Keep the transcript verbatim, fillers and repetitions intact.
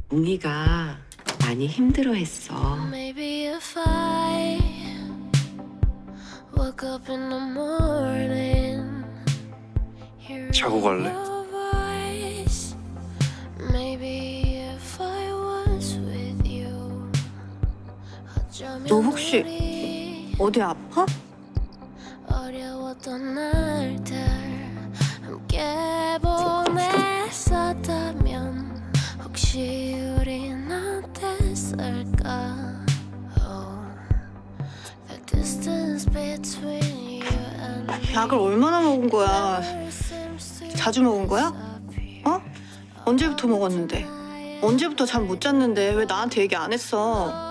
웅이가 많이 힘들어했어. Maybe if I woke up in the morning, hearing 자고 갈래? your voice. Maybe if I was with you. 너 혹시 어디 아파? 어려웠던 날들 함께 보냈었다면 혹시 우린 어땠을까? Oh, the distance between you and me 약을 얼마나 먹은 거야? seems to 자주 먹은 거야? 어? 언제부터 먹었는데? 언제부터 잠 못 잤는데 왜 나한테 얘기 안 했어?